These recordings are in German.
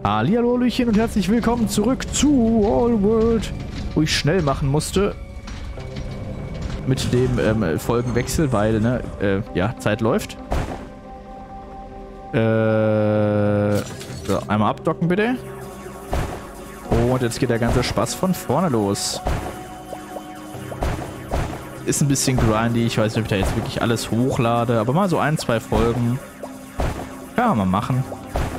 Hallihallo, Hallöchen und herzlich willkommen zurück zu All World, wo ich schnell machen musste mit dem Folgenwechsel, weil, ne, ja, Zeit läuft. So, einmal abdocken bitte. Und jetzt geht der ganze Spaß von vorne los. Ist ein bisschen grindy, ich weiß nicht, ob ich da jetzt wirklich alles hochlade, aber mal so 1, 2 Folgen kann man mal machen.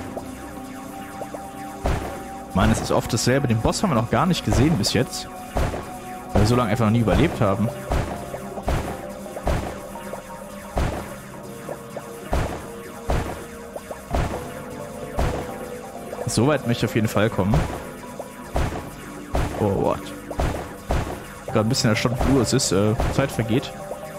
Ich meine, es ist oft dasselbe. Den Boss haben wir noch gar nicht gesehen bis jetzt. Weil wir so lange einfach noch nie überlebt haben. So weit möchte ich auf jeden Fall kommen. Oh, what? Gerade ein bisschen erstaunt, wie es ist. Zeit vergeht.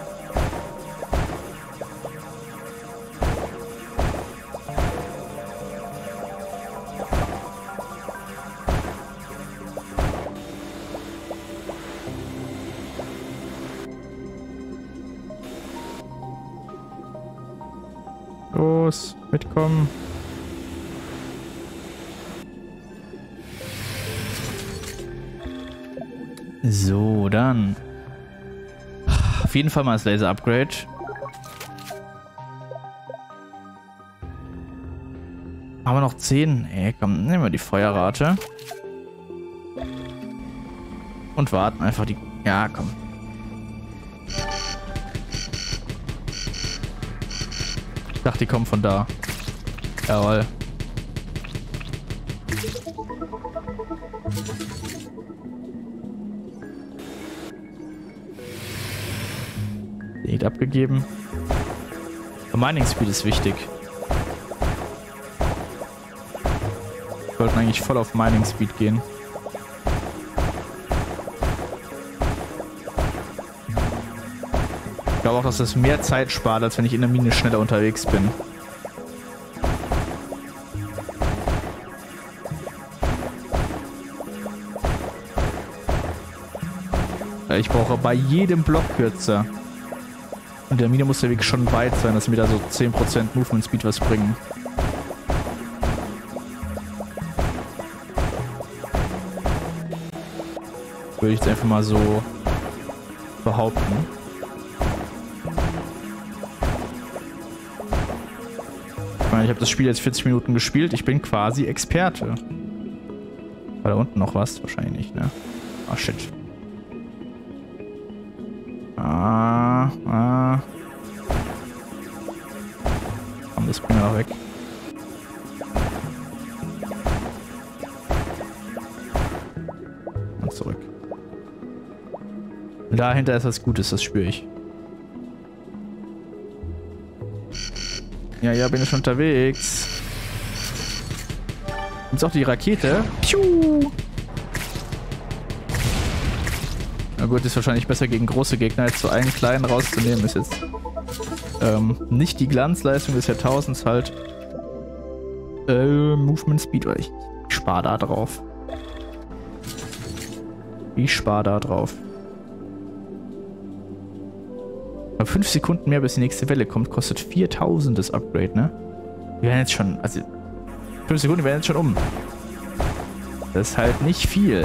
Los, mitkommen. So, dann. Auf jeden Fall mal das Laser-Upgrade. Haben wir noch 10? Ey, komm, nehmen wir die Feuerrate. Und warten einfach die... Ja, komm. Ich dachte, die kommen von da. Jawohl. Nicht abgegeben. Mining Speed ist wichtig. Wir sollten eigentlich voll auf Mining Speed gehen. Ich glaube auch, dass das mehr Zeit spart, als wenn ich in der Mine schneller unterwegs bin. Ich brauche bei jedem Block kürzer. Und der Mine muss der Weg schon weit sein, dass mir da so 10% Movement Speed was bringen. Würde ich jetzt einfach mal so behaupten. Ich meine, ich habe das Spiel jetzt 40 Minuten gespielt. Ich bin quasi Experte. War da unten noch was? Wahrscheinlich nicht, ne? Ah, shit. Komm, das bringen wir noch weg. Und zurück. Dahinter ist was Gutes, das spüre ich. Ja, ja, bin ich schon unterwegs. Gibt's auch die Rakete? Piu! Na gut, ist wahrscheinlich besser gegen große Gegner, als so einen kleinen rauszunehmen. Ist jetzt nicht die Glanzleistung des Jahrtausends halt. Movement Speed, weil ich spare da drauf. Ich spare da drauf. 5 Sekunden mehr, bis die nächste Welle kommt, kostet 4000 das Upgrade, ne? Wir werden jetzt schon, also 5 Sekunden werden jetzt schon um. Das ist halt nicht viel.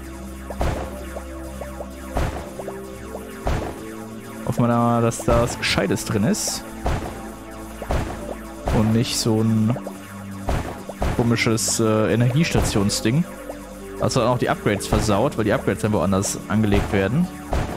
Hoffen wir da, dass da was Gescheites drin ist. Und nicht so ein komisches Energiestationsding. Also dann auch die Upgrades versaut, weil die Upgrades dann woanders angelegt werden.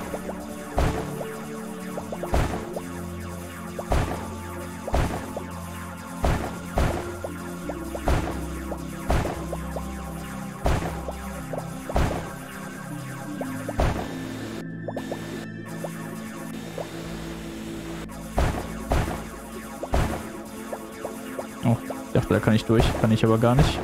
Oh, ich dachte, da kann ich durch. Kann ich aber gar nicht.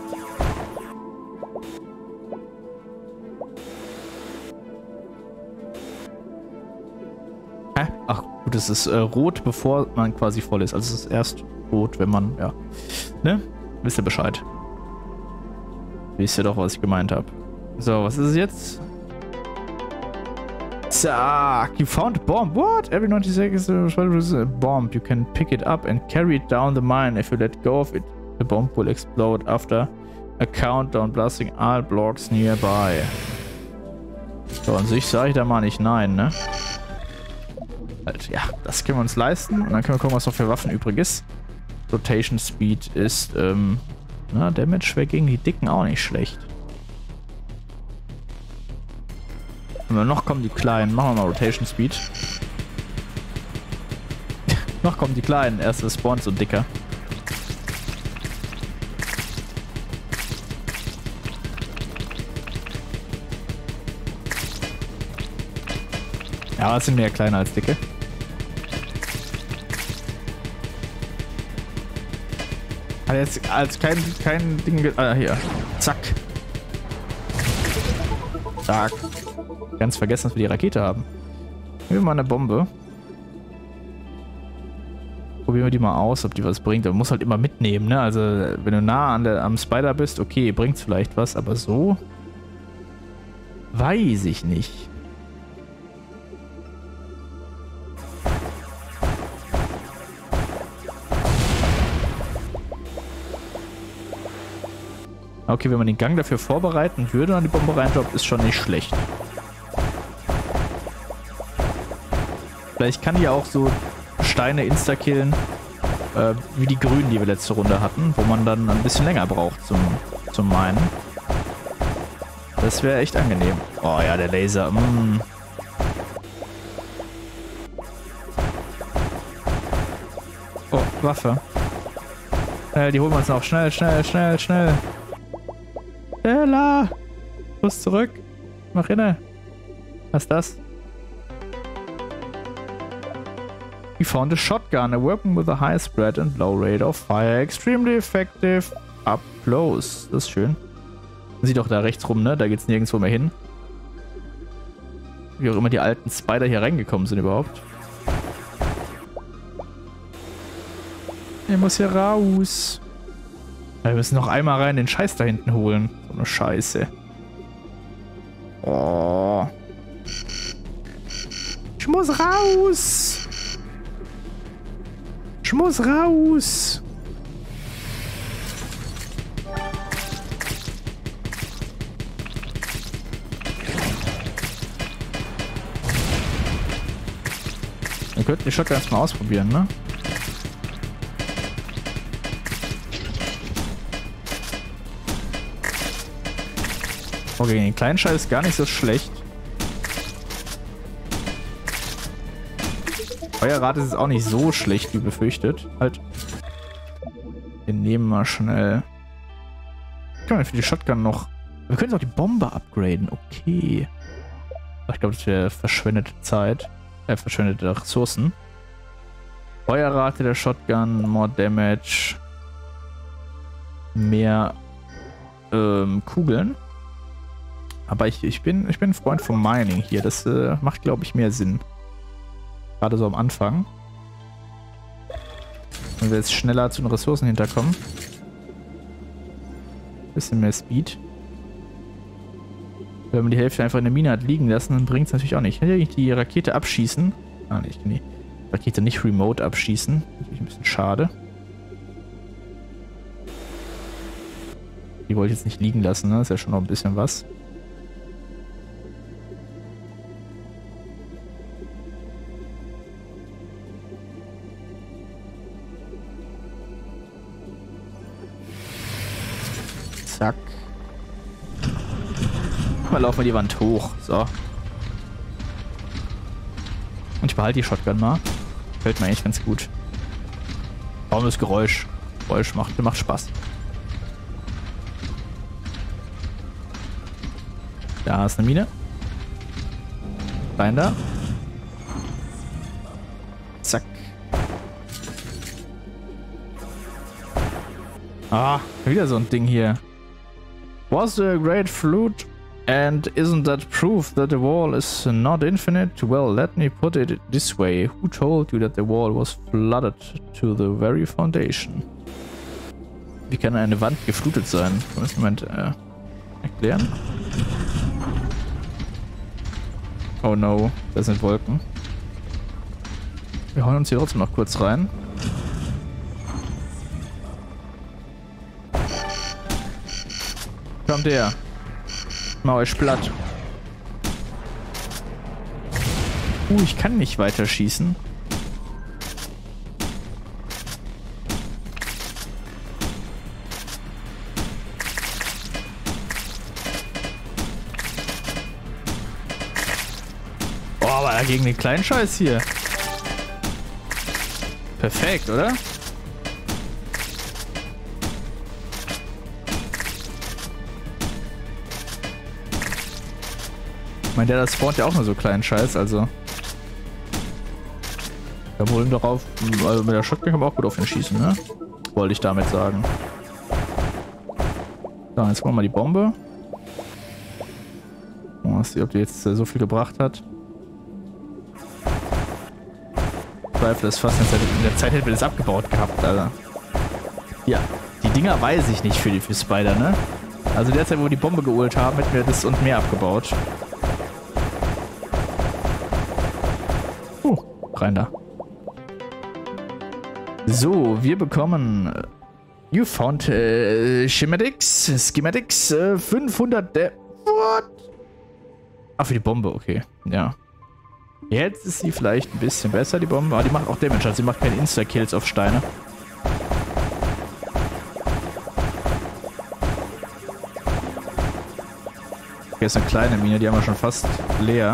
Hä? Ach gut, es ist rot, bevor man quasi voll ist. Also es ist erst rot, wenn man, ja. Ne? Wisst ihr Bescheid. Wisst ihr doch, was ich gemeint habe. So, was ist es jetzt? Zack, you found a bomb. What? Every 90 seconds, a bomb. You can pick it up and carry it down the mine. If you let go of it, The bomb will explode after a countdown, blasting all blocks nearby. So, an sich sage ich da mal nicht nein, ne? Halt, ja, das können wir uns leisten. Und dann können wir gucken, was noch für Waffen übrig ist. Rotation Speed ist, na, Damage wäre gegen die Dicken auch nicht schlecht. Und noch kommen die Kleinen. Machen wir mal Rotation Speed. Noch kommen die Kleinen. Erst spawnt so ein Dicker. Ja, aber es sind mehr kleiner als dicke. Hat jetzt als kein Ding. Hier. Zack. Zack. Ganz vergessen, dass wir die Rakete haben. Nehmen wir mal eine Bombe. Probieren wir die mal aus, ob die was bringt. Man muss halt immer mitnehmen, ne? Also, wenn du nah am Spider bist, okay, bringt's vielleicht was, aber so weiß ich nicht. Okay, wenn man den Gang dafür vorbereiten würde und an die Bombe reindroppt, ist schon nicht schlecht. Vielleicht kann die auch so Steine insta-killen, wie die Grünen, die wir letzte Runde hatten, wo man dann ein bisschen länger braucht zum Minen. Das wäre echt angenehm. Oh ja, der Laser. Oh, Waffe. Die holen wir uns noch. Schnell, schnell, schnell, schnell. Stella! Los zurück. Mach inne. Was ist das? We found a shotgun, a weapon with a high spread and low rate of fire. Extremely effective up close. Das ist schön. Man sieht doch da rechts rum, ne? Da geht's nirgendwo mehr hin. Wie auch immer die alten Spider hier reingekommen sind überhaupt. Er muss hier raus. Wir müssen noch einmal rein den Scheiß da hinten holen. So eine Scheiße. Oh. Ich muss raus. Ich muss raus. Wir könnten die Shotgun erstmal ausprobieren, ne? Okay, den kleinen Scheiß ist gar nicht so schlecht. Feuerrate ist auch nicht so schlecht, wie befürchtet. Halt. Wir nehmen mal schnell. Kann man für die Shotgun noch. Wir können auch die Bombe upgraden. Okay. Ich glaube, das wäre verschwendete Zeit. Verschwendete Ressourcen. Feuerrate der Shotgun, more Damage. Mehr Kugeln. Aber ich bin ein Freund vom Mining hier. Das macht, glaube ich, mehr Sinn. Gerade so am Anfang. Wenn wir jetzt schneller zu den Ressourcen hinterkommen. Bisschen mehr Speed. Wenn man die Hälfte einfach in der Mine hat liegen lassen, dann bringt es natürlich auch nicht. Kann ich die Rakete abschießen? Ah, nee, ich kann die Rakete nicht remote abschießen. Natürlich ein bisschen schade. Die wollte ich jetzt nicht liegen lassen, ne? Ist ja schon noch ein bisschen was. Zack. Mal laufen wir die Wand hoch. So. Und ich behalte die Shotgun mal. Gefällt mir eigentlich ganz gut. Warum das Geräusch? Geräusch macht Spaß. Da ist eine Mine. Rein da. Zack. Ah, wieder so ein Ding hier. Was a great flute, and isn't that proof that the wall is not infinite? Well, let me put it this way. Who told you that the wall was flooded to the very foundation? Wie kann eine Wand geflutet sein? Kann man das Moment erklären? Oh no, das sind Wolken. Wir hauen uns hier trotzdem noch kurz rein. Kommt her. Mach euch platt. Ich kann nicht weiter schießen. Oh, aber gegen den kleinen Scheiß hier. Perfekt, oder? Ich meine, der spawnt ja auch nur so kleinen Scheiß, also. Da wohl darauf, also mit der Shotgun kann man auch gut auf ihn schießen, ne? Wollte ich damit sagen. So, jetzt machen wir mal die Bombe. Mal sehen, ob die jetzt so viel gebracht hat. Zweifel ist fast in der Zeit hätten wir das abgebaut gehabt, Alter. Ja, die Dinger weiß ich nicht für Spider, ne? Also derzeit, wo wir die Bombe geholt haben, hätten wir das und mehr abgebaut. Rein da. So, wir bekommen You found Schematics 500 What? Ach, für die Bombe, okay. Ja. Jetzt ist sie vielleicht ein bisschen besser, die Bombe. Aber die macht auch Damage, also sie macht keine Insta-Kills auf Steine. Hier ist eine kleine Mine, die haben wir schon fast leer.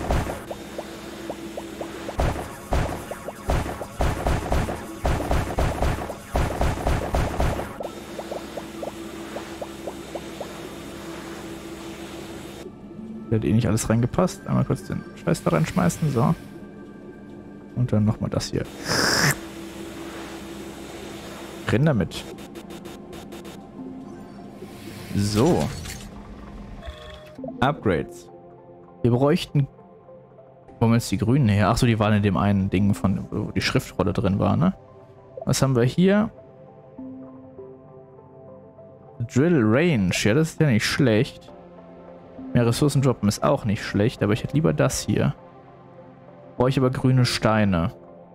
Hat eh nicht alles reingepasst. Einmal kurz den Scheiß da reinschmeißen. So. Und dann nochmal das hier. Renn damit. So. Upgrades. Wir bräuchten... Wo haben jetzt die Grünen her? Achso, die waren in dem einen Ding, von wo die Schriftrolle drin war, ne? Was haben wir hier? Drill Range. Ja, das ist ja nicht schlecht. Mehr Ressourcen droppen ist auch nicht schlecht, aber ich hätte lieber das hier. Brauche ich aber grüne Steine.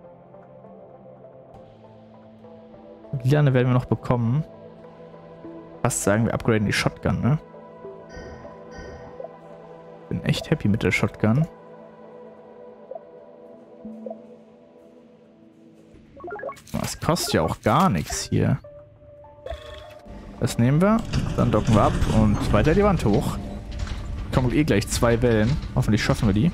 Lilane werden wir noch bekommen. Fast sagen wir upgraden die Shotgun, ne? Bin echt happy mit der Shotgun. Das kostet ja auch gar nichts hier. Das nehmen wir, dann docken wir ab und weiter die Wand hoch. Kommen eh gleich 2 Wellen. Hoffentlich schaffen wir die.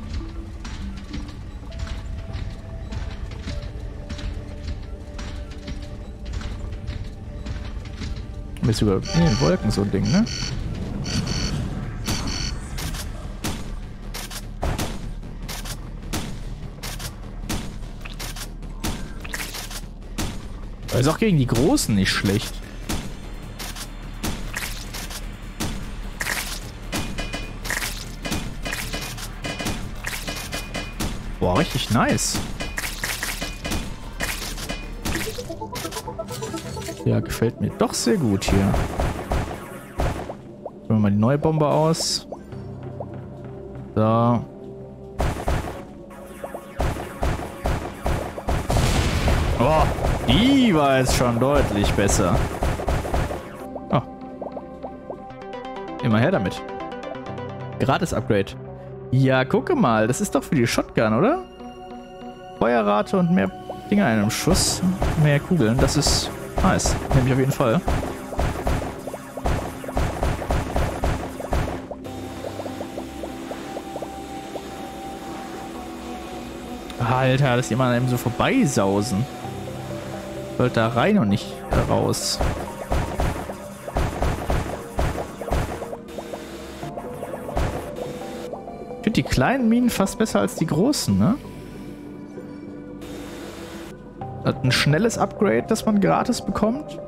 Ist sogar in den Wolken so ein Ding, ne? Aber ist auch gegen die Großen nicht schlecht. Boah, richtig nice. Ja, gefällt mir doch sehr gut hier. Nehmen wir mal die neue Bombe aus. So. Oh, die war jetzt schon deutlich besser. Oh. Immer her damit. Gratis Upgrade. Ja, gucke mal, das ist doch für die Shotgun, oder? Feuerrate und mehr Dinger in einem Schuss. Mehr Kugeln, das ist nice. Nehme ich auf jeden Fall. Alter, dass die immer eben so vorbeisausen. Sollte da rein und nicht raus. Ich finde die kleinen Minen fast besser als die großen, ne? Hat ein schnelles Upgrade, das man gratis bekommt.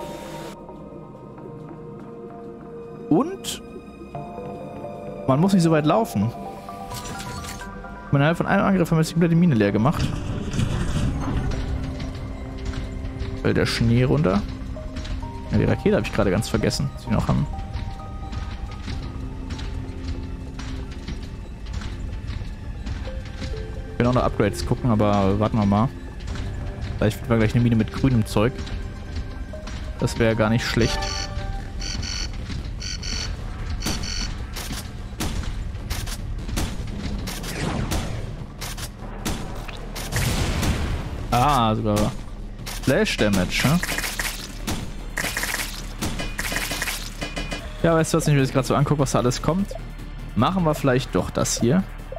Und man muss nicht so weit laufen. Innerhalb von einem Angriff haben wir jetzt die komplette Mine leer gemacht. Fällt der Schnee runter. Ja, die Rakete habe ich gerade ganz vergessen, dass wir noch haben. Ich will auch noch Upgrades gucken, aber warten wir mal. Vielleicht finden wir gleich eine Mine mit grünem Zeug. Das wäre gar nicht schlecht. Ah, sogar Flash Damage, ne? Ja, weißt du was, wenn ich mir das gerade so angucke, was da alles kommt? Machen wir vielleicht doch das hier.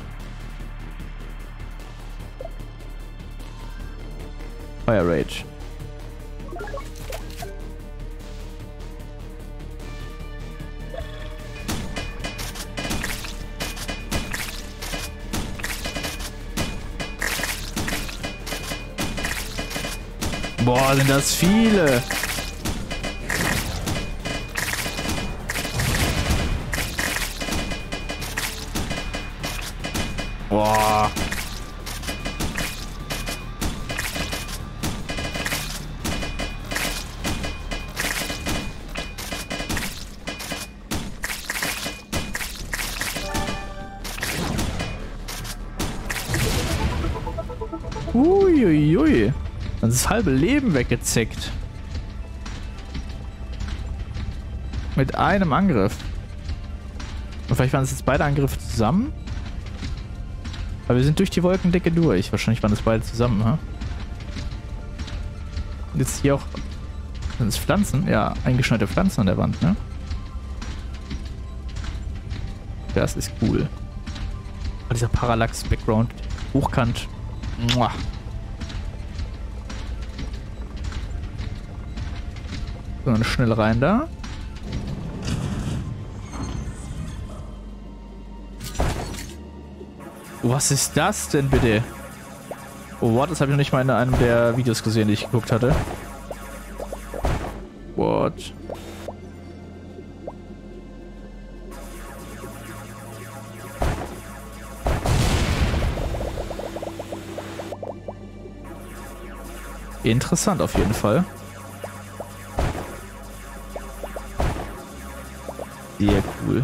Fire Rage. Boah, sind das viele. Boah. Uiuiui. Das halbe Leben weggezeckt. Mit einem Angriff. Und vielleicht waren es jetzt beide Angriffe zusammen. Aber wir sind durch die Wolkendecke durch. Wahrscheinlich waren das beide zusammen, ha? Und jetzt hier auch... Sind es Pflanzen? Ja, eingeschneite Pflanzen an der Wand, ne? Das ist cool. Oh, dieser Parallax-Background. Hochkant. Muah. So, dann schnell rein da. Was ist das denn bitte? Oh, what? Das habe ich noch nicht mal in einem der Videos gesehen, die ich geguckt hatte. What? Interessant auf jeden Fall. Sehr cool.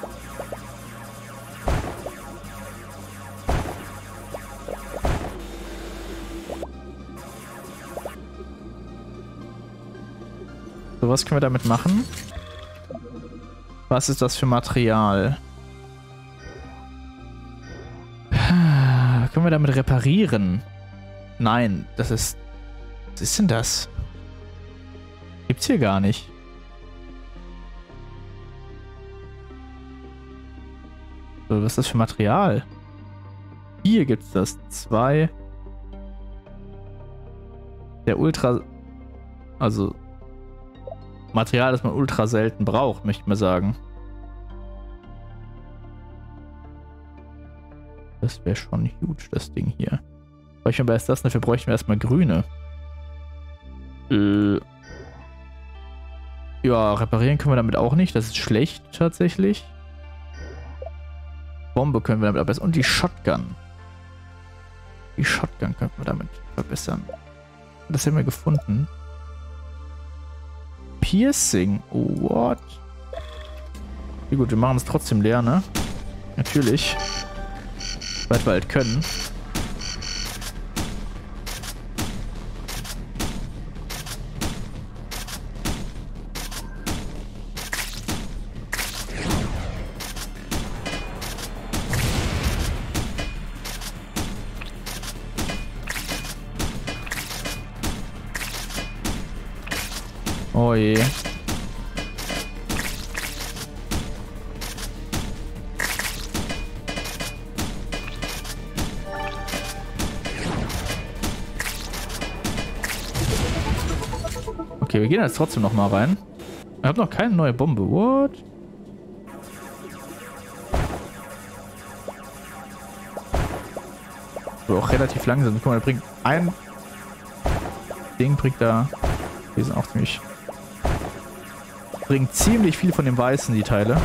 So, was können wir damit machen? Was ist das für Material? Können wir damit reparieren? Nein, das ist... Was ist denn das? Gibt's hier gar nicht. So, was ist das für Material? Hier gibt's das. 2. Der Ultra... Also... Material, das man ultra selten braucht, möchte ich mal sagen. Das wäre schon huge, das Ding hier. Bräuchten wir aber erst das, dafür bräuchten wir erstmal grüne. Ja, reparieren können wir damit auch nicht. Das ist schlecht, tatsächlich. Bombe können wir damit verbessern. Und die Shotgun. Die Shotgun können wir damit verbessern. Das haben wir gefunden. Piercing. Oh, what? Ja, gut, wir machen es trotzdem leer, ne? Natürlich. Weil wir halt können. Oh je. Okay, wir gehen jetzt trotzdem noch mal rein. Ich habe noch keine neue Bombe. What? So, auch relativ langsam. Guck mal, der bringt ein Ding, bringt da... Die sind auch ziemlich... Bringt ziemlich viel von dem Weißen, die Teile.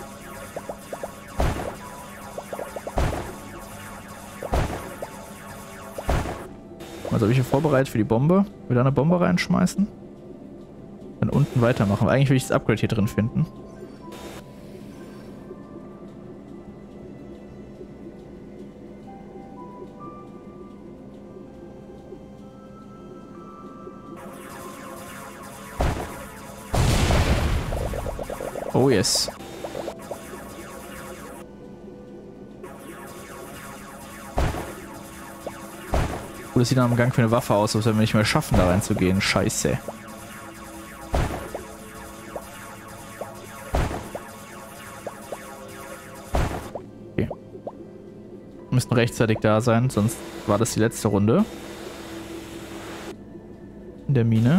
Also habe ich hier vorbereitet für die Bombe. Wieder eine Bombe reinschmeißen. Dann unten weitermachen. Eigentlich will ich das Upgrade hier drin finden. Oh yes. Das sieht nach einem Gang für eine Waffe aus, als wenn wir nicht mehr schaffen, da reinzugehen. Scheiße. Okay. Wir müssen rechtzeitig da sein, sonst war das die letzte Runde. In der Mine.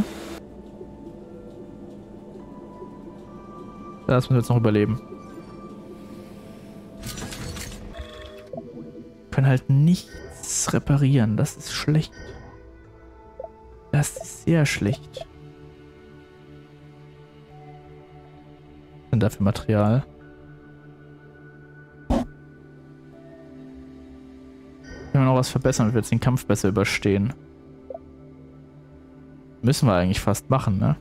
Das müssen wir jetzt noch überleben. Wir können halt nichts reparieren. Das ist schlecht. Das ist sehr schlecht. Was sind da für Material? Können wir noch was verbessern, damit wir jetzt den Kampf besser überstehen? Müssen wir eigentlich fast machen, ne?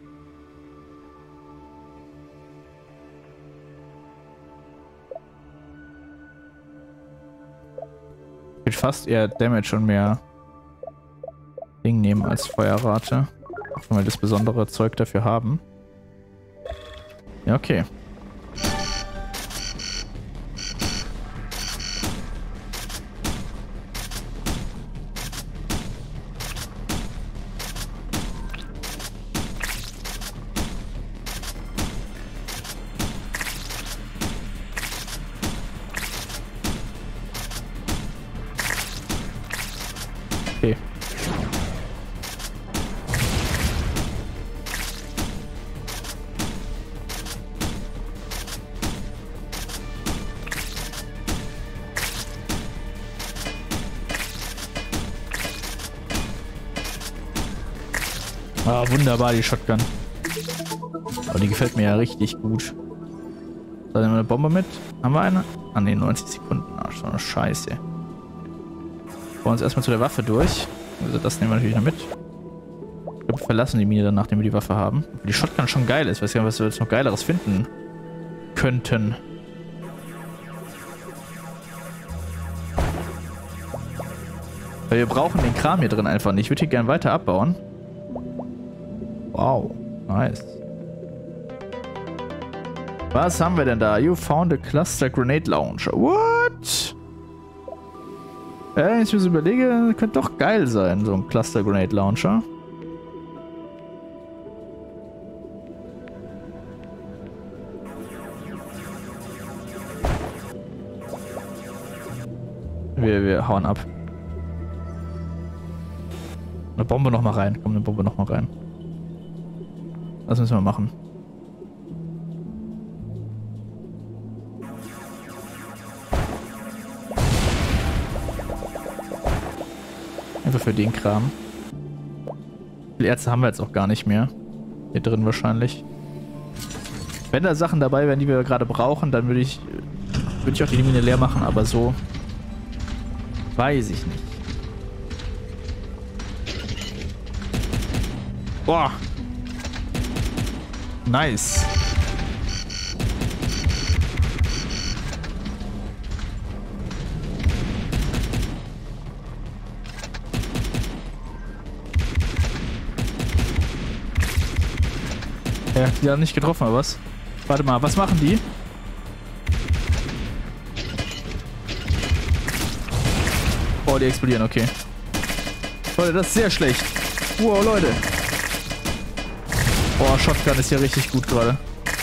Ich will fast eher Damage und mehr Ding nehmen als Feuerrate. Auch wenn wir das besondere Zeug dafür haben. Ja, okay. Okay. Ah, wunderbar, die Shotgun. Aber die gefällt mir ja richtig gut. Da nehmen wir eine Bombe mit. Haben wir eine? Ah ne, 90 Sekunden. Ah, schon eine Scheiße. Wir wollen uns erstmal zu der Waffe durch. Also das nehmen wir natürlich noch mit. Ich glaube, wir verlassen die Mine dann, nachdem wir die Waffe haben. Die Shotgun schon geil ist. Ich weiß gar nicht, was wir jetzt noch Geileres finden könnten. Weil wir brauchen den Kram hier drin einfach nicht. Ich würde hier gerne weiter abbauen. Wow, nice. Was haben wir denn da? You found a cluster grenade launcher. What? Wenn ich mir so überlege, könnte doch geil sein, so ein Cluster Grenade Launcher. Wir hauen ab. Eine Bombe noch mal rein. Komm, eine Bombe noch mal rein. Das müssen wir machen. Einfach für den Kram. Viele Ärzte haben wir jetzt auch gar nicht mehr. Hier drin wahrscheinlich. Wenn da Sachen dabei wären, die wir gerade brauchen, dann würde ich auch die Mine leer machen, aber so weiß ich nicht. Boah. Nice. Ja, die haben nicht getroffen, oder was? Warte mal, was machen die? Oh, die explodieren, okay. Leute, das ist sehr schlecht. Wow, Leute. Boah, Shotgun ist ja richtig gut gerade.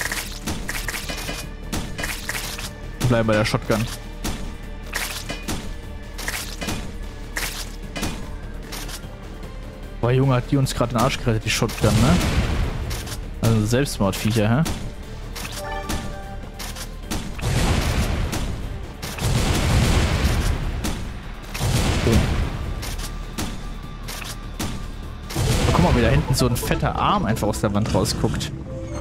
Wir bleiben bei der Shotgun. Boah, Junge, hat die uns gerade den Arsch gerettet, die Shotgun, ne? Also Selbstmordviecher, hä? Okay. Oh, guck mal, wie da hinten so ein fetter Arm einfach aus der Wand rausguckt.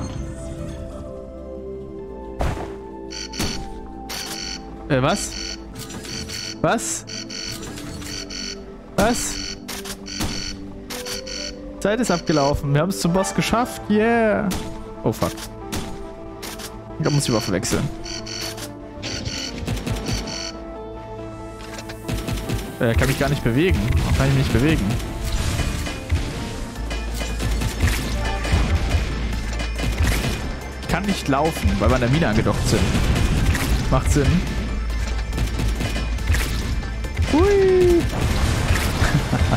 Was? Was? Was? Zeit ist abgelaufen. Wir haben es zum Boss geschafft. Yeah. Oh, fuck. Da muss ich die Waffe wechseln. Kann mich gar nicht bewegen. Kann ich mich nicht bewegen. Ich kann nicht laufen, weil wir an der Mine angedockt sind. Macht Sinn. Hui.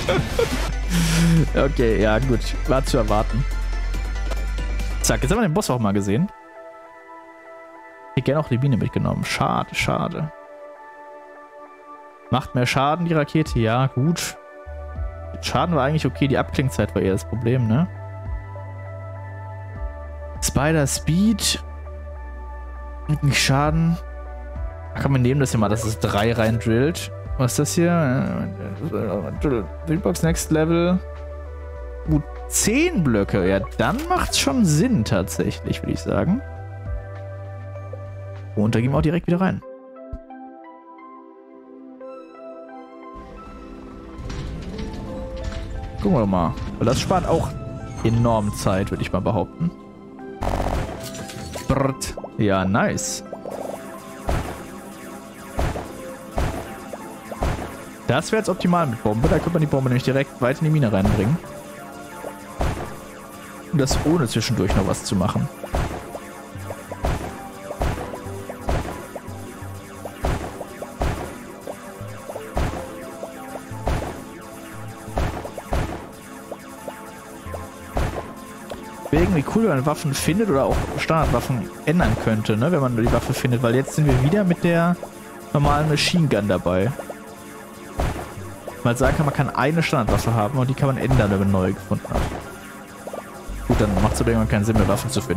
Okay, ja gut. War zu erwarten. Zack, jetzt haben wir den Boss auch mal gesehen. Ich hätte gerne auch die Biene mitgenommen. Schade, schade. Macht mehr Schaden die Rakete? Ja, gut. Schaden war eigentlich okay, die Abklingzeit war eher das Problem, ne? Spider Speed. Nicht Schaden. Ach komm, wir nehmen das hier mal, dass es 3 rein drillt. Was ist das hier? Drillbox Next Level. Gut, 10 Blöcke. Ja, dann macht's schon Sinn tatsächlich, würde ich sagen. Und da gehen wir auch direkt wieder rein. Gucken wir mal. Weil das spart auch enorm Zeit, würde ich mal behaupten. Brrrt. Ja, nice. Das wäre jetzt optimal mit Bombe. Da könnte man die Bombe nämlich direkt weit in die Mine reinbringen. Und das ohne zwischendurch noch was zu machen. Wäre irgendwie cool, wenn man Waffen findet oder auch Standardwaffen ändern könnte, ne? Wenn man die Waffe findet. Weil jetzt sind wir wieder mit der normalen Machine Gun dabei. Man sagen kann, man kann eine Standardwaffe haben und die kann man ändern, wenn man eine neue gefunden hat. Gut, dann macht es aber irgendwann keinen Sinn mehr, Waffen zu finden.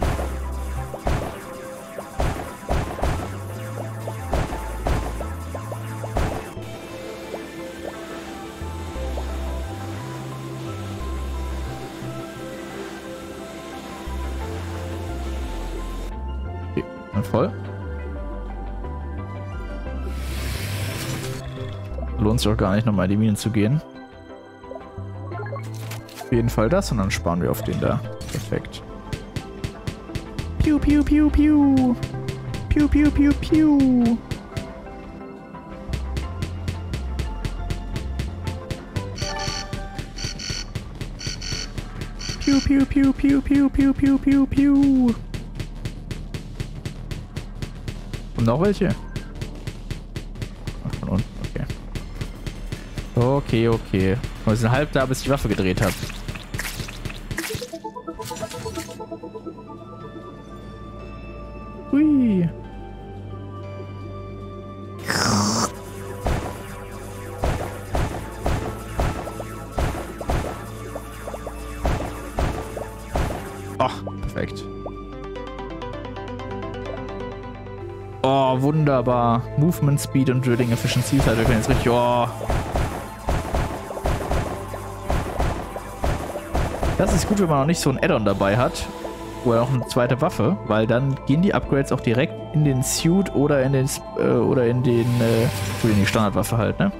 Okay, dann voll. Lohnt sich auch gar nicht, nochmal in die Minen zu gehen. Auf jeden Fall das und dann sparen wir auf den da. Perfekt. Piu, piu, piu, piu. Piu, piu, piu, piu. Piu, piu, piu, piu, piu, piu, piu, piu, piu. Und noch welche? Ach, von unten, okay. Okay, okay. Wir sind halb da, bis ich die Waffe gedreht habe. Hui. Ach, perfekt. Oh, wunderbar. Movement Speed und Drilling Efficiency. Also wir können jetzt richtig... Oh. Das ist gut, wenn man noch nicht so ein Add-on dabei hat. Oder noch eine zweite Waffe. Weil dann gehen die Upgrades auch direkt in den Suit oder in den... in die Standardwaffe halt, ne?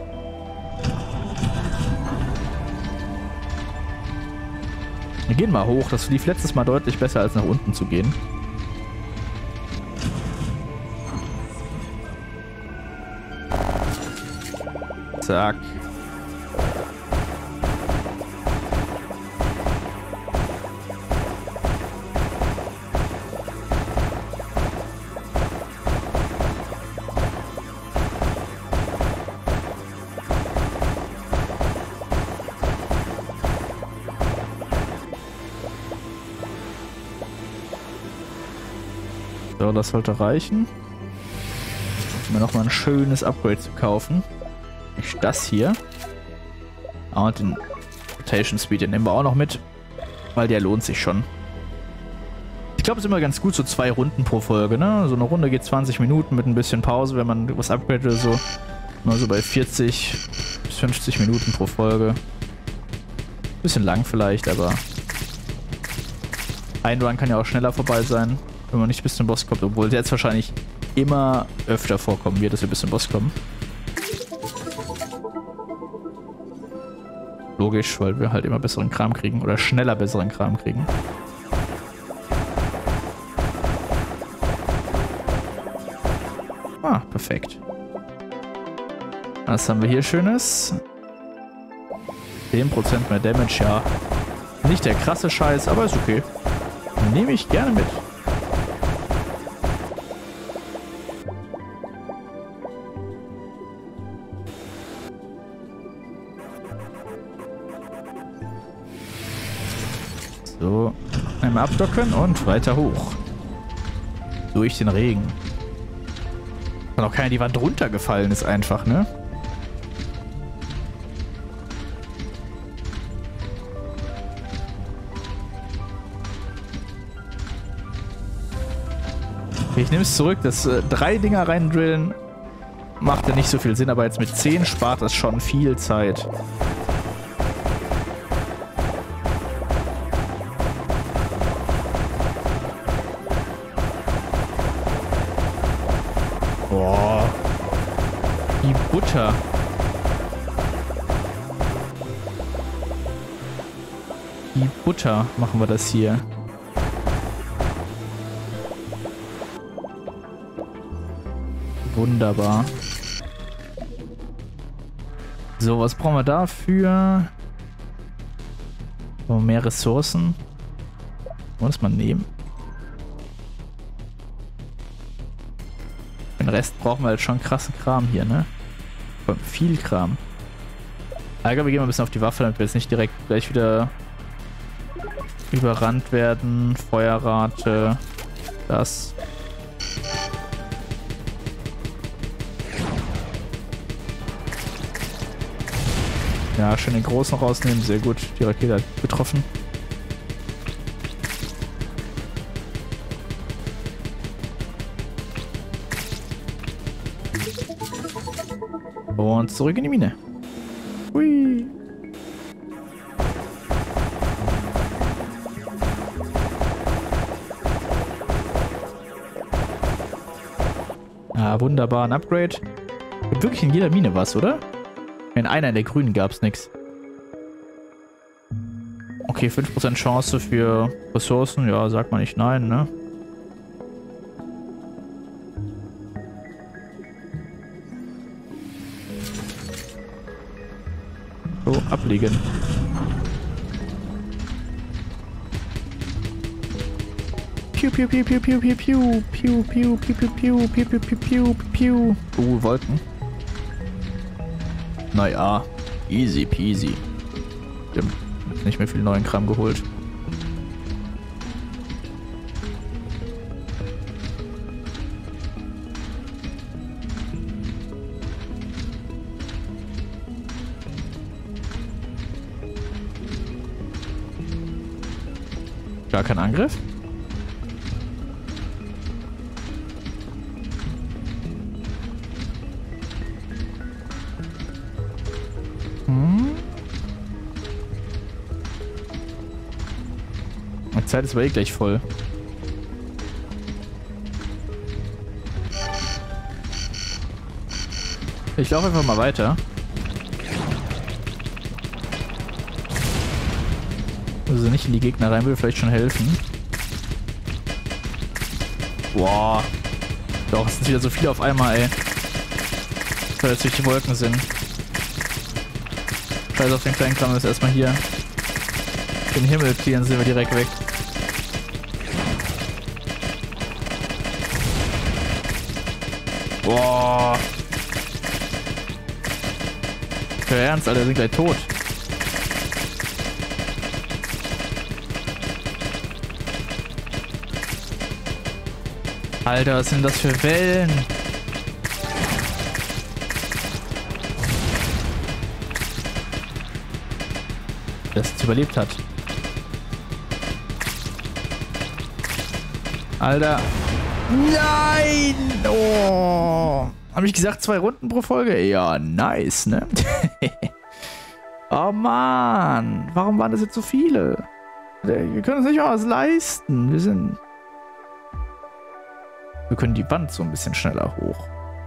Wir gehen mal hoch. Das lief letztes Mal deutlich besser, als nach unten zu gehen. Zack. So, das sollte reichen. Um mir nochmal ein schönes Upgrade zu kaufen. Nicht das hier. Und den Rotation Speed, den nehmen wir auch noch mit. Weil der lohnt sich schon. Ich glaube, es ist immer ganz gut, so 2 Runden pro Folge, ne? So eine Runde geht 20 Minuten mit ein bisschen Pause, wenn man was upgradet oder so. Mal so bei 40 bis 50 Minuten pro Folge. Bisschen lang vielleicht, aber ein Run kann ja auch schneller vorbei sein, wenn man nicht bis zum Boss kommt, obwohl der jetzt wahrscheinlich immer öfter vorkommen wird, dass wir bis zum Boss kommen. Logisch, weil wir halt immer besseren Kram kriegen oder schneller besseren Kram kriegen. Ah, perfekt. Was haben wir hier Schönes? 10% mehr Damage, ja. Nicht der krasse Scheiß, aber ist okay. Nehme ich gerne mit. Einmal abdocken und weiter hoch. Durch den Regen. Und auch keiner die Wand runtergefallen ist einfach, ne? Ich nehme es zurück, dass 3 Dinger reindrillen macht ja nicht so viel Sinn, aber jetzt mit 10 spart das schon viel Zeit. Boah. Die Butter. Die Butter machen wir das hier. Wunderbar. So, was brauchen wir dafür? So, mehr Ressourcen. Wollen wir das mal nehmen? Den Rest brauchen wir halt schon krassen Kram hier, ne? Viel Kram. Ich glaube, wir gehen mal ein bisschen auf die Waffe, damit wir jetzt nicht direkt gleich wieder überrannt werden. Feuerrate. Das. Ja, schön den großen rausnehmen. Sehr gut. Die Rakete hat getroffen. Und zurück in die Mine. Hui. Ah, wunderbar. Ein Upgrade. Gibt wirklich in jeder Mine was, oder? In einer der grünen gab es nichts. Okay, 5% Chance für Ressourcen. Ja, sagt man nicht nein, ne? So, ablegen. Piu, piu, piu, piu, piu, piu, piu, piu, piu, piu, piu, piu, piu, piu, piu, piu, piu. Wolken. Naja, easy peasy. Wir haben nicht mehr viel neuen Kram geholt. Gar kein Angriff? Die Zeit ist aber eh gleich voll. Ich laufe einfach mal weiter. Also nicht in die Gegner rein, will vielleicht schon helfen. Boah. Doch, es sind wieder so viele auf einmal, ey. Weil jetzt durch die Wolken sind. Scheiß auf den kleinen Kram, ist erstmal hier. Den Himmel clearen, sind wir direkt weg. Boah. Für Ernst, Alter, sind gleich tot. Alter, was sind das für Wellen? Das es überlebt hat. Alter. Nein! Oh. Habe ich gesagt, 2 Runden pro Folge? Ja, nice, ne? Oh Mann. Warum waren das jetzt so viele? Wir können uns nicht mal was leisten. Wir können die Wand so ein bisschen schneller hoch.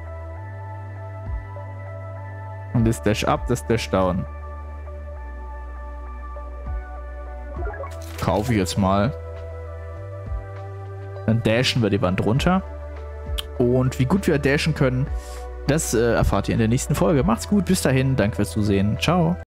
Und das Dash up, das Dash down. Kaufe ich jetzt mal. Dann dashen wir die Wand runter. Und wie gut wir dashen können, das erfahrt ihr in der nächsten Folge. Macht's gut, bis dahin, danke fürs Zusehen. Ciao.